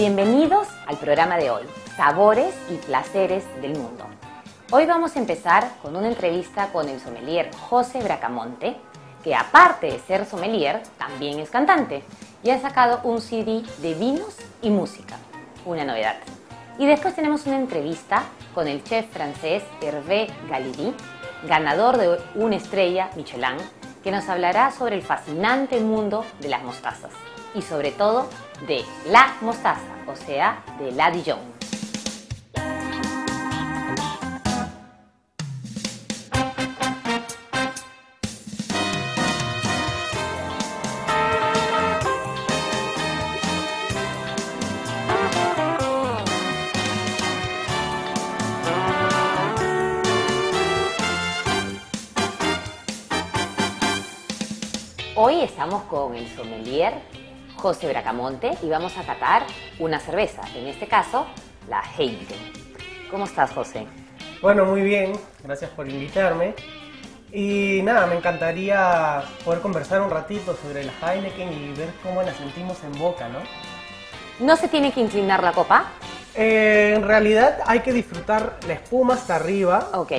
Bienvenidos al programa de hoy, Sabores y Placeres del Mundo. Hoy vamos a empezar con una entrevista con el sommelier José Bracamonte, que aparte de ser sommelier, también es cantante y ha sacado un CD de vinos y música, una novedad. Y después tenemos una entrevista con el chef francés Hervé Galidy, ganador de una estrella Michelin, que nos hablará sobre el fascinante mundo de las mostazas y sobre todo de la mostaza, o sea, de la Dijon. Hoy estamos con el sommelier José Bracamonte y vamos a catar una cerveza, en este caso la Heineken. ¿Cómo estás, José? Bueno, muy bien, gracias por invitarme. Y nada, me encantaría poder conversar un ratito sobre la Heineken y ver cómo la sentimos en boca, ¿no? ¿No se tiene que inclinar la copa? En realidad hay que disfrutar la espuma hasta arriba. Ok.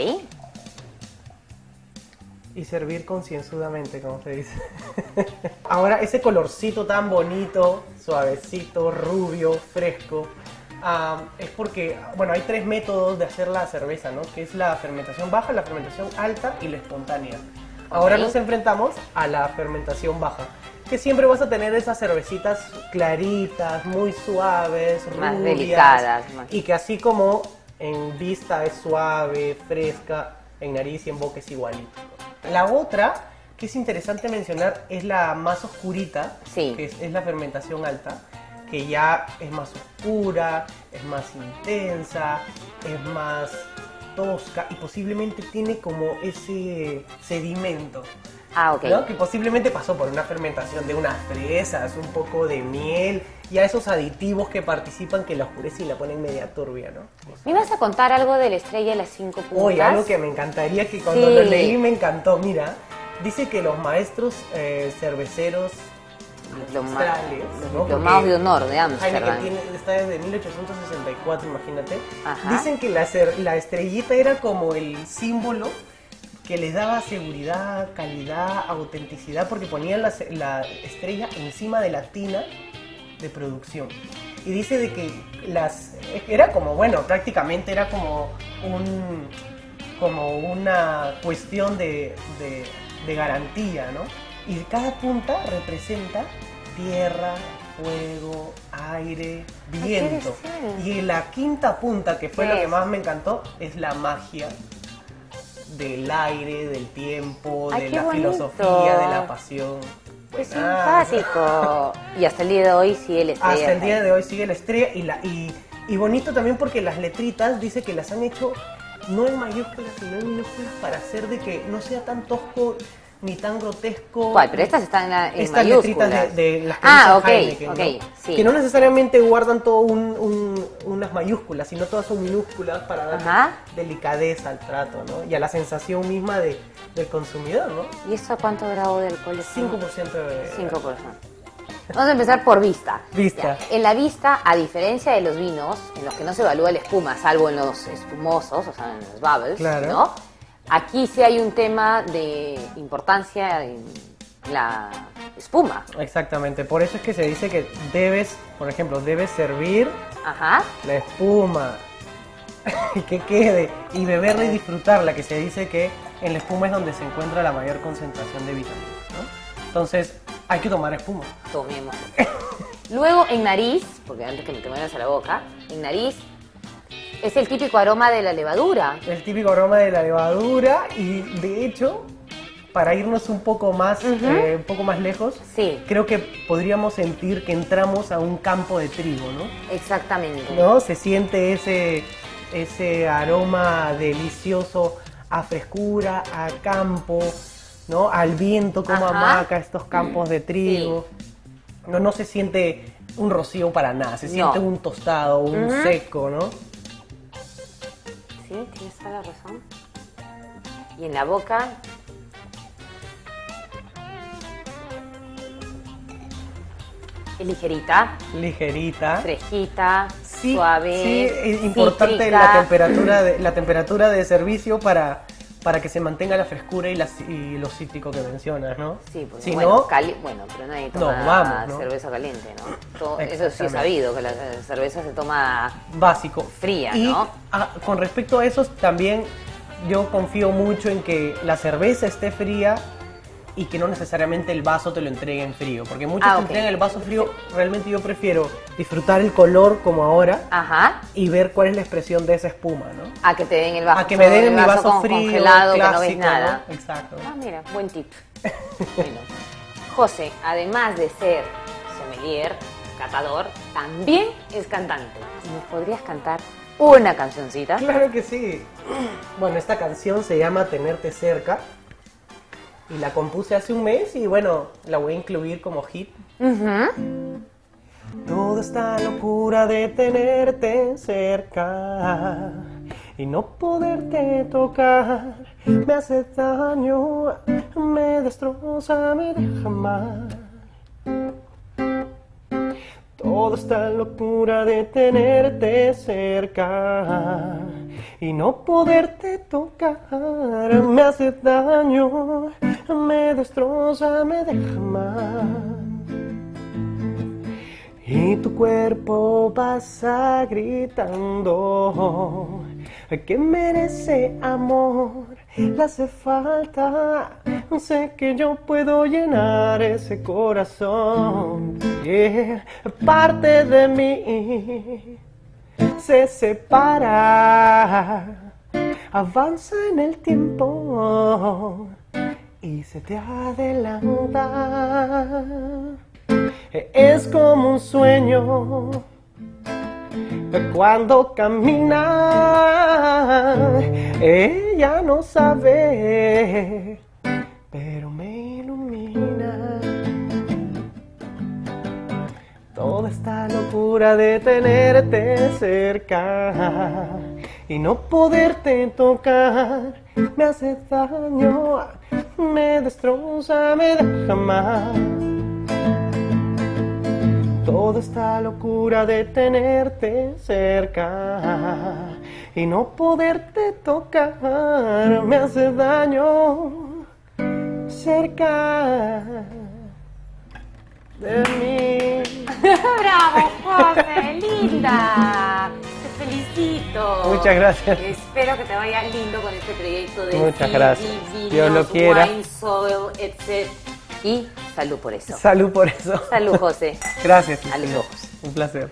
Y servir concienzudamente, como se dice. Ahora, ese colorcito tan bonito, suavecito, rubio, fresco, es porque, bueno, hay tres métodos de hacer la cerveza, ¿no? Que es la fermentación baja, la fermentación alta y la espontánea. Ahora nos enfrentamos a la fermentación baja, que siempre vas a tener esas cervecitas claritas, muy suaves, más rubias, delicadas. y que así como en vista es suave, fresca, en nariz y en boca es igualito. La otra, que es interesante mencionar, es la más oscurita, Sí. que es la fermentación alta, que ya es más oscura, es más intensa, es más tosca y posiblemente tiene como ese sedimento, Ah, ok. ¿no? Que posiblemente pasó por una fermentación de unas fresas, un poco de miel y a esos aditivos que participan que la oscurecen y la ponen media turbia, ¿no? ¿Me ibas a contar algo de la estrella de las 5 puntas? Oye, algo que me encantaría, que cuando Sí. lo leí me encantó. Mira, dice que los maestros cerveceros ancestrales, los diplomados de honor de Ámsterdam. Heineken está desde 1864, imagínate. Ajá. Dicen que la estrellita era como el símbolo que les daba seguridad, calidad, autenticidad, porque ponían la estrella encima de la tina de producción. Y dice de que era como, bueno, prácticamente era como una cuestión de garantía, ¿no? Y cada punta representa tierra, fuego, aire, viento. Y la quinta punta, que fue lo que más me encantó, es la magia del aire, del tiempo, Ay, de qué la bonito. filosofía, de la pasión. ¡Qué Buenazo. simpático! Y hasta el día de hoy sigue la estrella. Hasta el día de hoy sigue la estrella y bonito también porque las letritas dice que las han hecho no en mayúsculas sino en minúsculas para hacer de que no sea tan tosco ni tan grotesco. ¿Cuál? Pero estas están en estas mayúsculas. letritas de las que Ah, dicen ok, Heineken, ok, ¿no? sí. Que no necesariamente guardan todo unas mayúsculas, sino todas son minúsculas para dar Ajá. delicadeza al trato, ¿no? Y a la sensación misma del consumidor, ¿no? ¿Y eso a cuánto grado de alcohol es? 5% de... 5%. Vamos a empezar por vista. Vista. Ya. En la vista, a diferencia de los vinos, en los que no se evalúa la espuma, salvo en los espumosos, o sea, en los bubbles, Claro. ¿no? Aquí sí hay un tema de importancia en la espuma. Exactamente, por eso es que se dice que por ejemplo, debes servir Ajá. la espuma que quede y beberla y disfrutarla, que se dice que en la espuma es donde se encuentra la mayor concentración de vitaminas, ¿no? Entonces, hay que tomar espuma. Tomemos. Luego en nariz, porque antes que me te vayas a la boca, en nariz es el típico aroma de la levadura. El típico aroma de la levadura y de hecho, para irnos un poco más lejos, Sí. creo que podríamos sentir que entramos a un campo de trigo, ¿no? Exactamente. ¿No? Se siente ese aroma delicioso a frescura, a campo, ¿no? Al viento como Ajá. amaca estos campos de trigo. No se siente un rocío para nada, se siente un tostado, un seco, ¿no? Sí, tienes toda la razón. Y en la boca ligerita, ligerita. fresquita, Sí, suave, sí, es importante cítrica. la temperatura de servicio para que se mantenga la frescura y lo cítrico que mencionas, ¿no? Sí, porque Si bueno, no, bueno, pero nadie toma nos vamos, ¿no? cerveza caliente, ¿no? Eso sí es Exactamente. sabido, que la cerveza se toma básico. fría, y, ¿no? Con respecto a eso, también yo confío mucho en que la cerveza esté fría y que no necesariamente el vaso te lo entreguen frío, porque muchos te ok. entregan el vaso frío. Realmente yo prefiero disfrutar el color como ahora Ajá. y ver cuál es la expresión de esa espuma, ¿no? A que te den el vaso, A que me den mi vaso frío, congelado, clásico, que no ves nada. ¿no? Exacto. Ah, mira, buen tip. Bueno, José, además de ser sommelier, catador, también es cantante. ¿Nos podrías cantar una cancioncita? Claro que sí. Bueno, esta canción se llama Tenerte Cerca y la compuse hace un mes y bueno, la voy a incluir como hit. Toda esta locura de tenerte cerca y no poderte tocar me hace daño, me destroza, me deja mal. Toda esta locura de tenerte cerca y no poderte tocar me hace daño, me destroza, me deja mal. Y tu cuerpo pasa gritando que merece amor, le hace falta. Sé que yo puedo llenar ese corazón. Yeah. Parte de mí se separa, avanza en el tiempo y se te adelanta. Es como un sueño cuando camina, ella no sabe, pero me ilumina. Toda esta locura de tenerte cerca y no poderte tocar me hace daño, me destroza, me deja mal. Toda esta locura de tenerte cerca y no poderte tocar me hace daño, cerca de mí. ¡Bravo, José! ¡Linda! Te felicito. Muchas gracias. Espero que te vaya lindo con este proyecto de Muchas CD, gracias. vinos, Dios lo quiera. wine, soil, etc. Y salud por eso. Salud por eso. Salud, José. Gracias. A los Cristina. ojos. Un placer.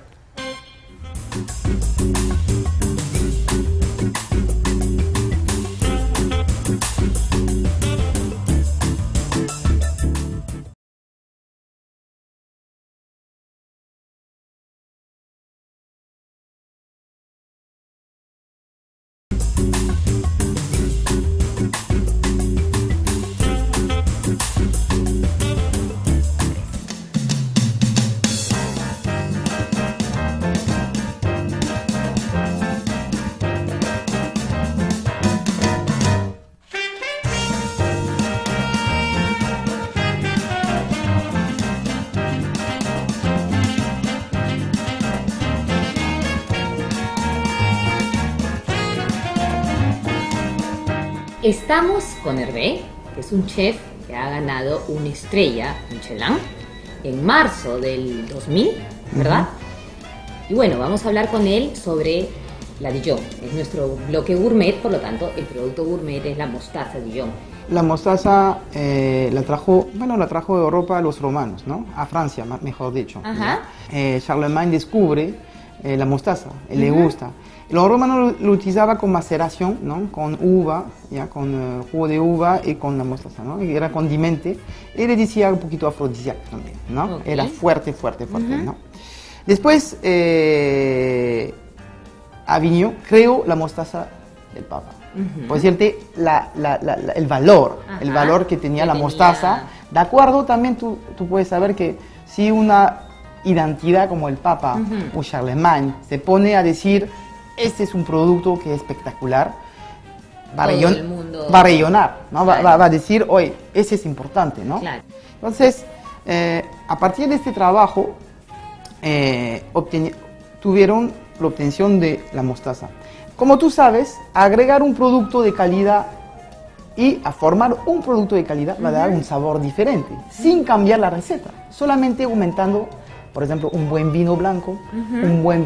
Estamos con Hervé, que es un chef que ha ganado una estrella Michelin en marzo del 2000, ¿verdad? Y bueno, vamos a hablar con él sobre la Dijon. Es nuestro bloque gourmet, por lo tanto, el producto gourmet es la mostaza Dijon. La mostaza la trajo de Europa a los romanos, ¿no? A Francia, mejor dicho. Ajá. Charlemagne descubre la mostaza, le gusta. Los romanos lo utilizaban con maceración, ¿no? Con uva, ya con jugo de uva y con la mostaza, ¿no? Y era condimente. Y le decía un poquito afrodisíaco también, ¿no? Ok. Era fuerte, ¿no? Después, Avignon creó la mostaza del Papa. Por decirte el valor, Ajá. el valor que tenía Que la tenía. mostaza. De acuerdo, también tú puedes saber que si una identidad como el Papa o Charlemagne se pone a decir, este es un producto que es espectacular, Todo el mundo- va a rellenar, ¿no? Claro. Va a decir, oye, ese es importante, ¿no? Claro. Entonces, a partir de este trabajo tuvieron la obtención de la mostaza. Como tú sabes, agregar un producto de calidad y a formar un producto de calidad va a dar un sabor diferente, sin cambiar la receta, solamente aumentando, por ejemplo, un buen vino blanco, un buen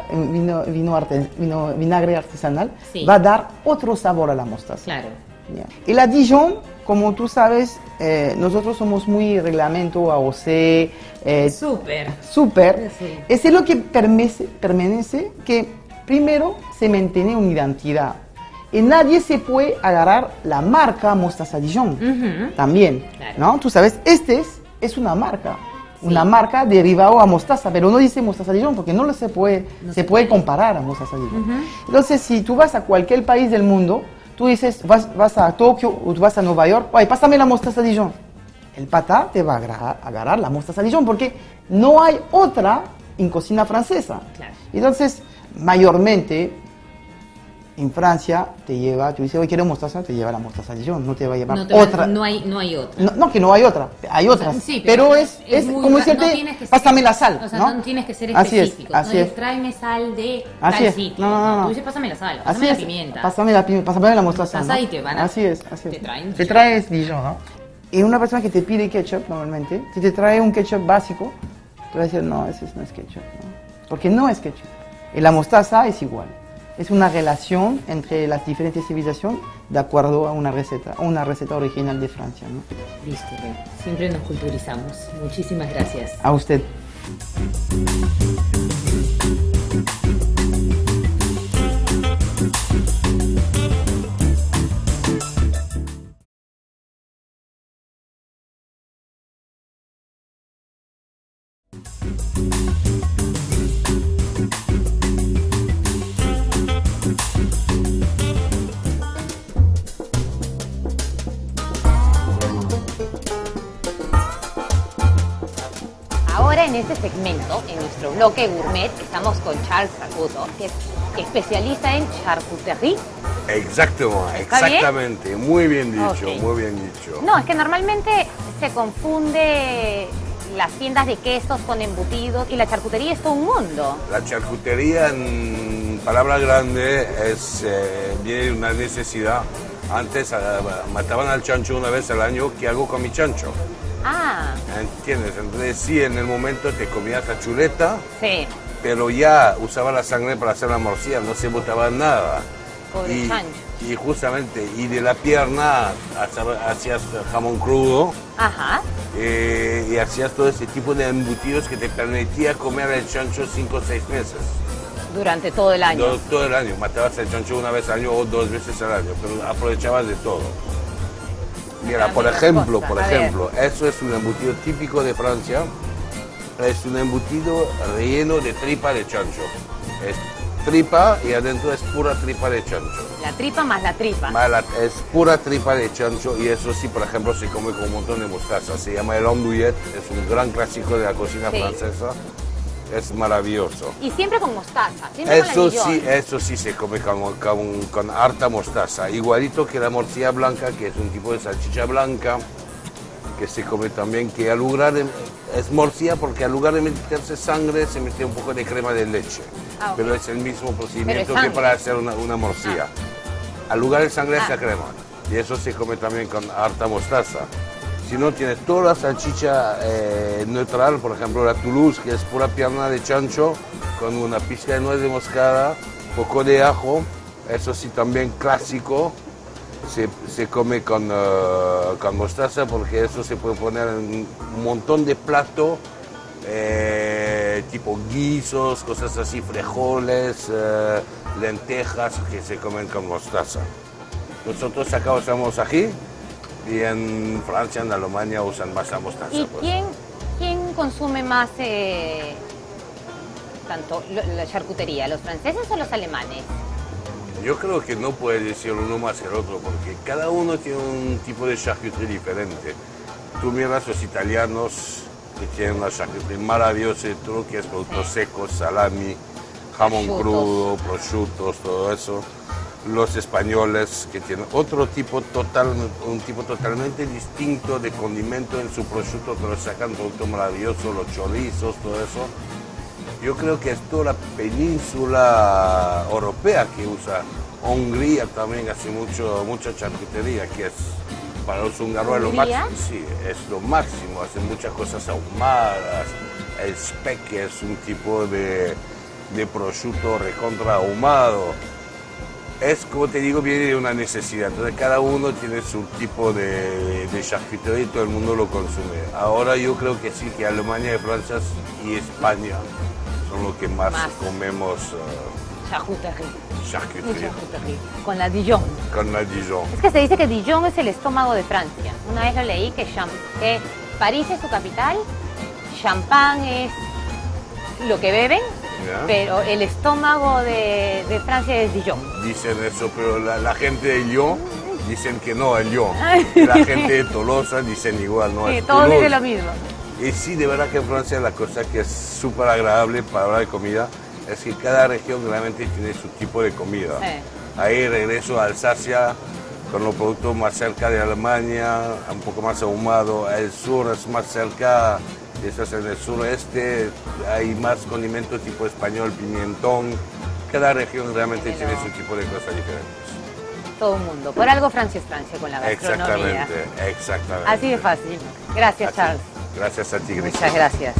vinagre artesanal, Sí. va a dar otro sabor a la mostaza. Claro. Ya. Y la Dijon, como tú sabes, nosotros somos muy reglamento AOC, Súper. súper. Sí. Es lo que permanece que primero se mantiene una identidad. Y nadie se puede agarrar la marca Mostaza Dijon. También, Claro. ¿no? Tú sabes, es una marca. Sí. Una marca derivada a mostaza, pero no dice Mostaza Dijon porque no se puede comparar a Mostaza Dijon. Entonces, si tú vas a cualquier país del mundo, tú dices, vas a Tokio o tú vas a Nueva York, oye, pásame la Mostaza Dijon. El pata te va a agarrar la Mostaza Dijon porque no hay otra en cocina francesa. Claro. Entonces, mayormente, en Francia te dice, oye, quiero mostaza, te lleva la Mostaza Dijon, no te va a llevar otra. No hay otra. No, que no hay otra, hay otras. Sí, pero es muy como no decirte, tienes que ser- pásame la sal. O sea, ¿no? no tienes que ser Así es, específico. así no es. tráeme sal de Así tal es. sitio. No. Tú dices, pásame la sal, Así pásame la es, pimienta. pásame la mostaza. Mostaza ¿no? y te van a- Así es. te traen Te Dijon. traes Dijon, ¿no? Y una persona que te pide ketchup normalmente, si te trae un ketchup básico, te va a decir, no, ese no es ketchup, ¿no? Porque no es ketchup. Y la mostaza es igual. Es una relación entre las diferentes civilizaciones de acuerdo a una receta original de Francia, ¿no? Listo, Rey. Siempre nos culturizamos. Muchísimas gracias. A usted. Ahora en este segmento, en nuestro bloque gourmet, estamos con Charles Sacuto, que es especialista en charcuterie. Exactamente, ¿Está bien? exactamente. Muy bien dicho, Ok. muy bien dicho. No, es que normalmente se confunde las tiendas de quesos con embutidos y la charcutería es todo un mundo. La charcutería, en palabra grande, viene de una necesidad. Antes mataban al chancho una vez al año. ¿Qué hago con mi chancho? Ah, ¿Entiendes? Entonces sí, en el momento te comías la chuleta, sí. pero ya usaba la sangre para hacer la morcilla, no se botaba nada. Pobre chancho. Y justamente, y de la pierna hacías jamón crudo. Ajá. Y hacías todo ese tipo de embutidos que te permitía comer el chancho 5 o 6 meses. Durante todo el año. Todo el año. Matabas el chancho una vez al año o 2 veces al año, pero aprovechabas de todo. Mira, por ejemplo, eso es un embutido típico de Francia. Es un embutido relleno de tripa de chancho. Es tripa y adentro es pura tripa de chancho. La tripa más la tripa. Es pura tripa de chancho y eso sí, por ejemplo, se come con un montón de mostaza. Se llama el andouillet, es un gran clásico de la cocina Sí. francesa. Es maravilloso. Y siempre con mostaza. Siempre con la Dijon. Eso sí se come con harta mostaza. Igualito que la morcilla blanca, que es un tipo de salchicha blanca, que se come también, que al lugar es morcilla porque al lugar de meterse sangre se mete un poco de crema de leche. Ah, ok. Pero es el mismo procedimiento Pero es que para hacer una morcilla. Al lugar de sangre es la crema. Y eso se come también con harta mostaza. Si no, tienes toda la salchicha neutral, por ejemplo la Toulouse, que es pura pierna de chancho, con una pizca de nuez de moscada, poco de ajo, eso sí también clásico, se come con mostaza porque eso se puede poner en un montón de platos, tipo guisos, cosas así, frijoles, lentejas que se comen con mostaza. Nosotros acá usamos ají. Y en Francia, en Alemania usan más la mostaza. ¿Y pues. quién consume más la charcutería? ¿Los franceses o los alemanes? Yo creo que no puede decir uno más que el otro, porque cada uno tiene un tipo de charcutería diferente. Tú miras los italianos, que tienen una charcutería maravillosa, todo que es productos secos, salami, jamón Prosciuttos. crudo, prosciutos, todo eso. Los españoles, que tienen otro tipo un tipo totalmente distinto de condimento en su prosciutto, que lo sacan producto maravilloso, los chorizos, todo eso. Yo creo que es toda la península europea que usa. Hungría también hace mucha charcutería, que es para los húngaros es lo máximo. Sí, es lo máximo. Hacen muchas cosas ahumadas. El speck, que es un tipo de prosciutto recontra ahumado. Es, como te digo, viene de una necesidad. Entonces cada uno tiene su tipo de charcutería y todo el mundo lo consume. Ahora yo creo que sí, que Alemania, Francia y España son los que más comemos charcutería. Con la Dijon. Con la Dijon. Es que se dice que Dijon es el estómago de Francia. Una vez lo leí que París es su capital, champán es lo que beben, ¿ya? Pero el estómago de Francia es Dijon. Dicen eso, pero la gente de Lyon dicen que no, es Lyon. Y la gente de Tolosa dicen igual, no, sí, es todos dicen lo mismo. Y sí, de verdad que en Francia la cosa que es súper agradable para hablar de comida es que cada región realmente tiene su tipo de comida. Sí. Ahí regreso a Alsacia con los productos más cerca de Alemania, un poco más ahumado. El sur es más cerca, estás en el sureste, hay más condimentos tipo español, pimentón. Cada región realmente tiene su tipo de cosas diferentes. Todo el mundo. Por algo Francia es Francia con la gastronomía. Exactamente. Así de fácil. Gracias, Charles. Gracias a ti, Cristina. Muchas gracias.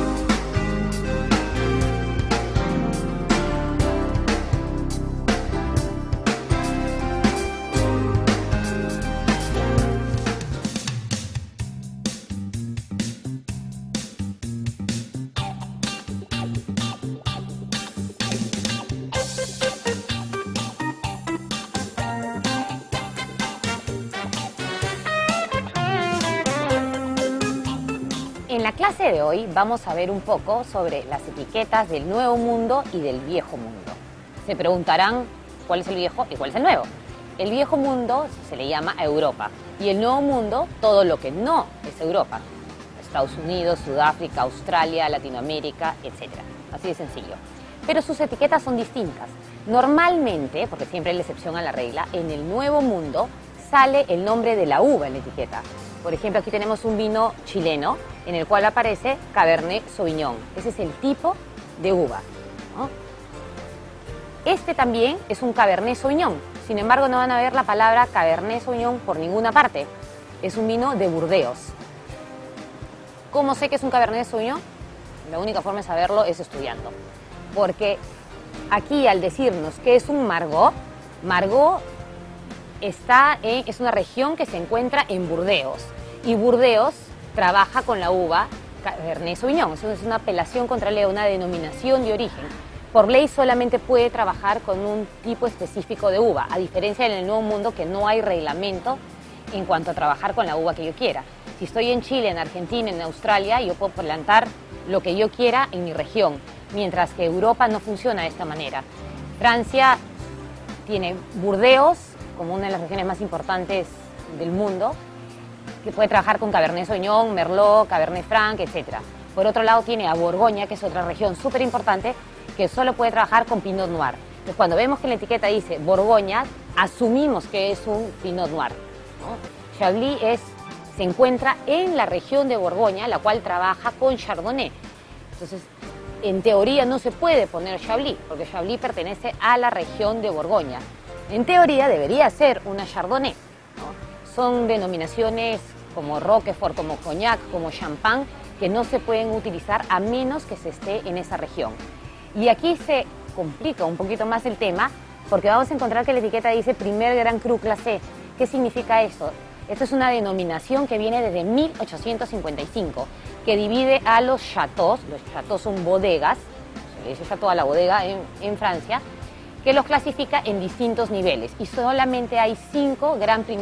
En la clase de hoy vamos a ver un poco sobre las etiquetas del Nuevo Mundo y del Viejo Mundo. Se preguntarán cuál es el viejo y cuál es el nuevo. El Viejo Mundo se le llama Europa y el Nuevo Mundo todo lo que no es Europa. Estados Unidos, Sudáfrica, Australia, Latinoamérica, etc. Así de sencillo. Pero sus etiquetas son distintas. Normalmente, porque siempre hay la excepción a la regla, en el Nuevo Mundo sale el nombre de la uva en la etiqueta. Por ejemplo, aquí tenemos un vino chileno en el cual aparece Cabernet Sauvignon. Ese es el tipo de uva, ¿no? Este también es un Cabernet Sauvignon. Sin embargo, no van a ver la palabra Cabernet Sauvignon por ninguna parte. Es un vino de Burdeos. ¿Cómo sé que es un Cabernet Sauvignon? La única forma de saberlo es estudiando. Porque aquí, al decirnos que es un Margaux, Margaux es una región que se encuentra en Burdeos. Y Burdeos trabaja con la uva Cabernet Sauvignon. Eso es una apelación contra ley, una denominación de origen. Por ley solamente puede trabajar con un tipo específico de uva, a diferencia en el Nuevo Mundo que no hay reglamento en cuanto a trabajar con la uva que yo quiera. Si estoy en Chile, en Argentina, en Australia, yo puedo plantar lo que yo quiera en mi región, mientras que Europa no funciona de esta manera. Francia tiene Burdeos como una de las regiones más importantes del mundo, que puede trabajar con Cabernet Sauvignon, Merlot, Cabernet Franc, etc. Por otro lado tiene a Borgoña, que es otra región súper importante, que solo puede trabajar con Pinot Noir. Entonces, cuando vemos que en la etiqueta dice Borgoña, asumimos que es un Pinot Noir, ¿no? Chablis se encuentra en la región de Borgoña, la cual trabaja con Chardonnay. Entonces, en teoría no se puede poner Chablis, porque Chablis pertenece a la región de Borgoña. En teoría debería ser una Chardonnay, ¿no? Son denominaciones como Roquefort, como Cognac, como Champagne, que no se pueden utilizar a menos que se esté en esa región. Y aquí se complica un poquito más el tema, porque vamos a encontrar que la etiqueta dice Primer Gran Cru Classé. ¿Qué significa esto? Esto es una denominación que viene desde 1855, que divide a los chateaux. Los chateaux son bodegas, se le dice chateau a la bodega en Francia, que los clasifica en distintos niveles. Y solamente hay 5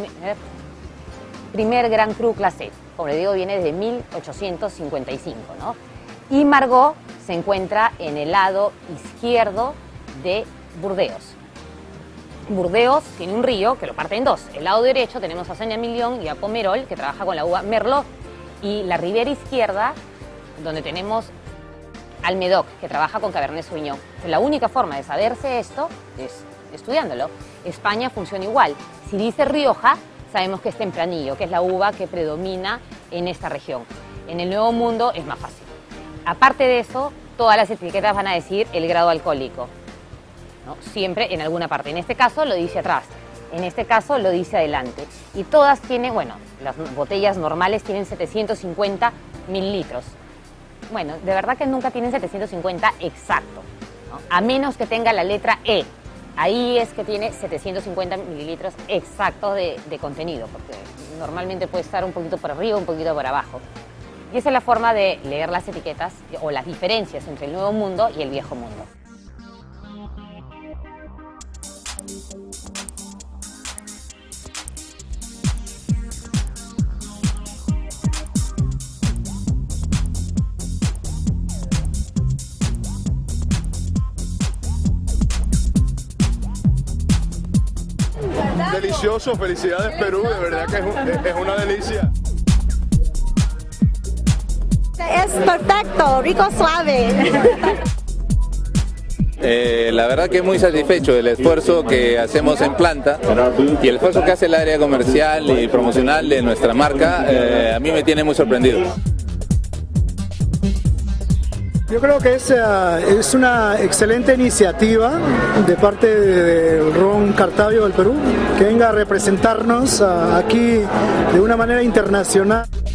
Primer Gran Cru Classé. Como le digo, viene desde 1855, ¿no? Y Margaux se encuentra en el lado izquierdo de Burdeos. Burdeos tiene un río que lo parte en dos. El lado derecho tenemos a Saint-Emilion y a Pomerol, que trabaja con la uva Merlot. Y la ribera izquierda, donde tenemos al Médoc, que trabaja con Cabernet Sauvignon. La única forma de saberse esto es estudiándolo. España funciona igual. Si dice Rioja, sabemos que es Tempranillo, que es la uva que predomina en esta región. En el Nuevo Mundo es más fácil. Aparte de eso, todas las etiquetas van a decir el grado alcohólico, ¿no? Siempre en alguna parte. En este caso lo dice atrás, en este caso lo dice adelante. Y todas tienen, bueno, las botellas normales tienen 750 mililitros. Bueno, de verdad que nunca tienen 750 exacto, ¿no? A menos que tenga la letra E. Ahí es que tiene 750 mililitros exactos de contenido, porque normalmente puede estar un poquito por arriba, un poquito por abajo. Y esa es la forma de leer las etiquetas o las diferencias entre el Nuevo Mundo y el Viejo Mundo. Delicioso, felicidades Perú, de verdad que es una delicia. Es perfecto, rico, suave. La verdad que muy satisfecho del esfuerzo que hacemos en planta y el esfuerzo que hace el área comercial y promocional de nuestra marca, a mí me tiene muy sorprendido. Yo creo que es una excelente iniciativa de parte del Ron Cartavio del Perú, que venga a representarnos aquí de una manera internacional.